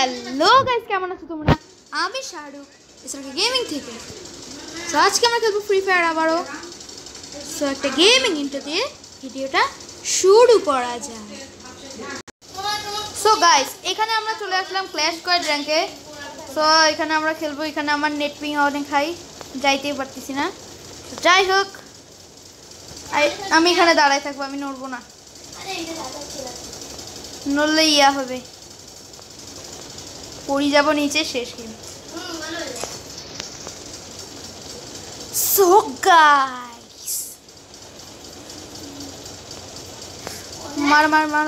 Hello guys, কেমন আছো তোমরা? আমি শাহরুখ এসআরকে গেমিং থেকে। সো আজকে আমরা খেলবো ফ্রি ফায়ার আবারও। সো একটা গেমিং ইন্ট্রো দিয়ে ভিডিওটা শুরু করা যায়। সো গাইস, এখানে আমরা চলে আসলাম ক্ল্যাশ স্কোয়াড র্যাঙ্কে। সো এখানে আমরা খেলবো। এখানে আমার নেট পিং অনেক হাই, যাইতেই পারতেছি না। যাই হোক, আমি এখানে দাঁড়াই থাকবো, আমি নড়বো না। নড়লে ইয়া হবে, পড়ে যাবো নিচে, শেষ গেম। সো গাইস, মার মার মার।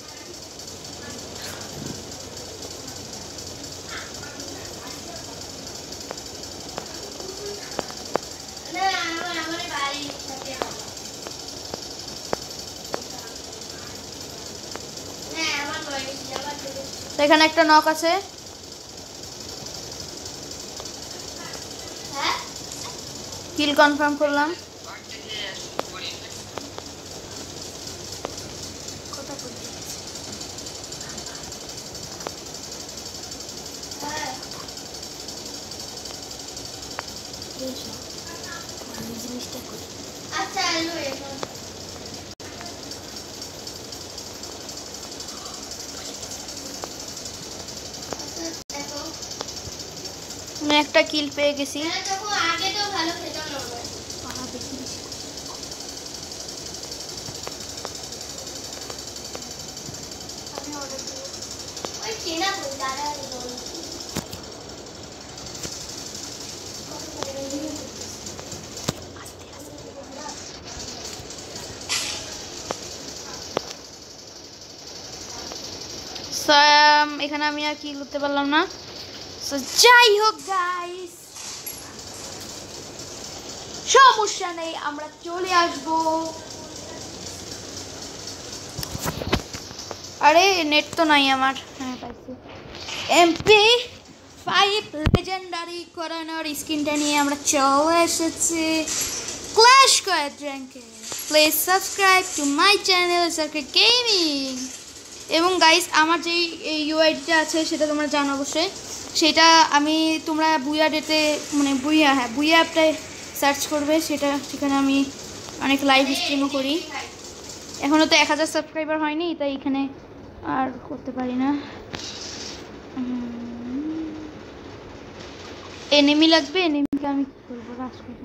এখানে একটা নক আছে। কিল কনফার্ম করলাম। একটা কিল পেয়ে গেছি। এখানে আমি আর কি করতে পারলাম না। যাই হোক গাইস, সমস্যা নেই, আমরা চলে আসবো। আরে নেট তো নাই আমার। হ্যাঁ পাইছি। MP5 লেজেন্ডারি করানোর স্কিনটা নিয়ে আমরা চলে এসেছি ক্ল্যাশ স্কোয়াড র্যাঙ্কে। Please subscribe to my channel SRK gaming. এবং গাইস, আমার যেই ইউআইডিটা আছে সেটা তোমরা জানো অবশ্যই। সেটা তোমরা বুয়া ডেটে, মানে বুয়া অ্যাপটায় সার্চ করবে। সেখানে আমি অনেক লাইভ স্ট্রিমও করি। এখনও তো 1000 সাবস্ক্রাইবার হয়নি, তাই এখানে আর করতে পারি না। এনিমি লাগবে, এনিমিকে আমি কী করবো? রাজ করবো।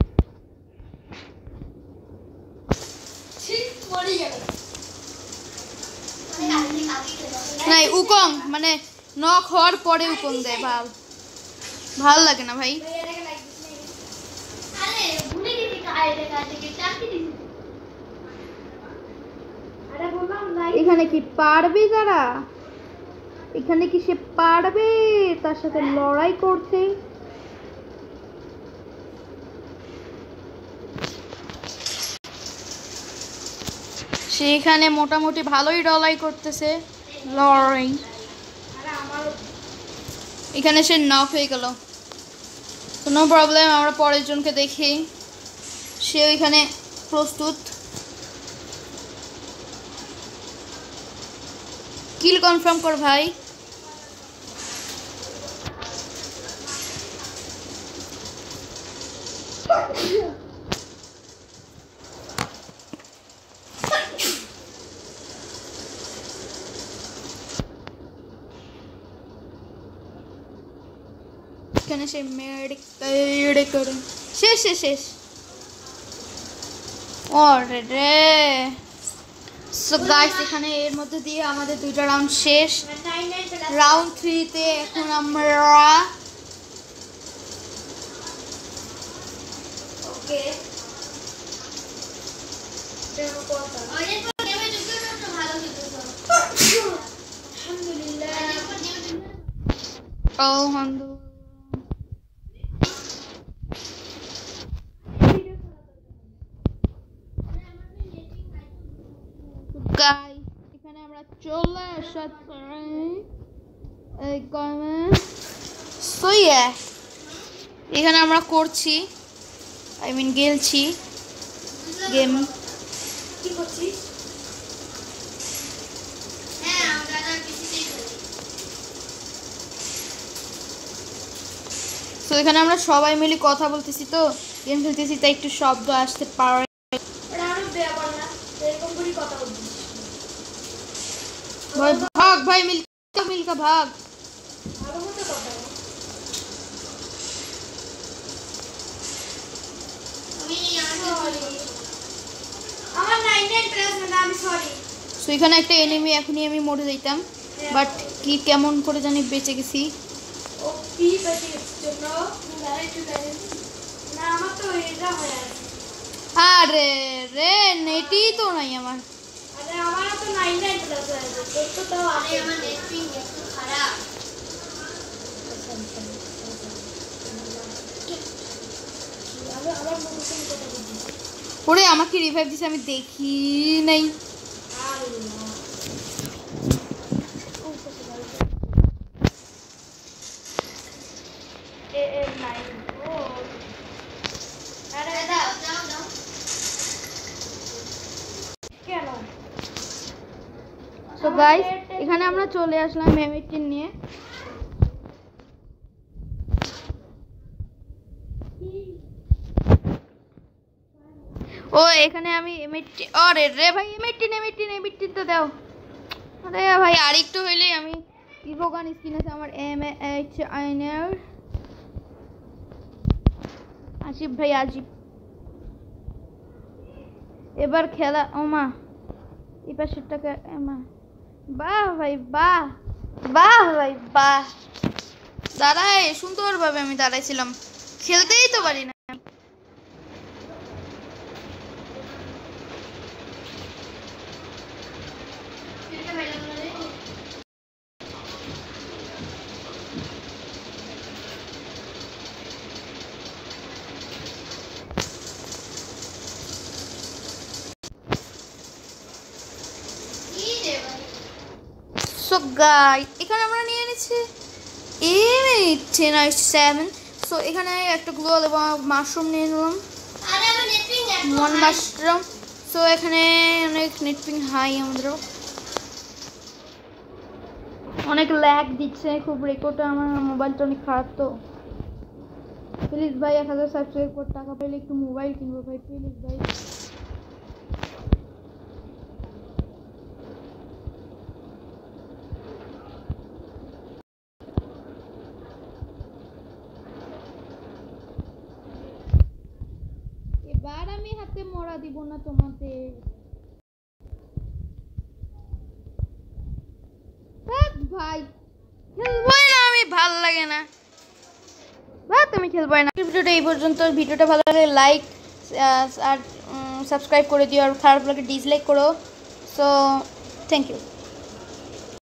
নাই উকং, মানে নক হওয়ার পরে উকং দেয়। ভাল লাগে না ভাই। এখানে কি পারবে যারা? এখানে কি সে পারবে তার সাথে লড়াই করতে? সেখানে মোটামুটি ভালোই লড়াই করতেছে। লড়াই এখানে সে নক হয়ে গেল। কোনো প্রবলেম, আমরা পরের জনকে দেখি। সে ওইখানে প্রস্তুত। কিল কনফার্ম কর ভাই। এখানে সে মেডিক করে শেষ। ওরে সো গাইস, এখানে এর মধ্যে দিয়ে আমাদের 2টা রাউন্ড শেষ। রাউন্ড 3-তে এখন আমরা এখানে আমরা চলে এখানে আমরা করছি, গেলছি গেম। কি করছিস? সো এখানে আমরা সবাই মিলে কথা বলতেছি, তো গেম খেলতেছি, তাই একটু শব্দ আসতে পারে। ভাই ভাগ, ভাই মিলকা মিলকা ভাগ। সো এখানে একটা এনিমি, এখনই আমি মরে যাইতাম, বাট কি কেমন করে জানি বেঁচে গেছি। আরে রে নেটই তো নাই আমার। ওরে আমাকে রিভাইভ দিছে, আমি দেখি নাই। সো গাইস এখানে আমরা চলে আসলাম M18 নিয়ে। ও এখানে আমি M18, আরে রে ভাই M18 তো দাও। আরে ভাই আরেকটু হইলেই আমি ইভো গান স্কিন আছে আমার M18 এর। আসিফ ভাই আসিফ, এবার খেলা। ওমা এই পাশের টাকা এমা, বাহ ভাই বাহ, বাহ ভাই বাহ। দাঁড়াই সুন্দরভাবে আমি দাঁড়াইছিলাম, খেলতেই তো পারি না। সো গাইস এখানে আমরা নিয়ে নিচ্ছি M18 সো এখানে একটা গ্লোয়াল এবং মাশরুম নিয়ে নিলাম, ওয়ান মাশরুম। সো এখানে অনেক নেটপিং হাই, আমাদেরও অনেক ল্যাগ দিচ্ছে খুব, রেকর্ডটা আমার মোবাইলটা অনেক খারাপ। তো প্লিজ ভাই 1000 সাবস্ক্রাইব করে টাকা পাইলে একটু মোবাইল কিনবো ভাই, প্লিজ ভাই। এবার আমি হাতে মরা দিব না তোমাদের। ভাই খেলবই না আমি, ভাল লাগে না ভাই, তুমি খেলবই না। ভিডিওটা এই পর্যন্ত। ভিডিওটা ভালো লাগলে লাইক আর সাবস্ক্রাইব করে দিও, আর খারাপ লাগলে ডিসলাইক করো। So thank you.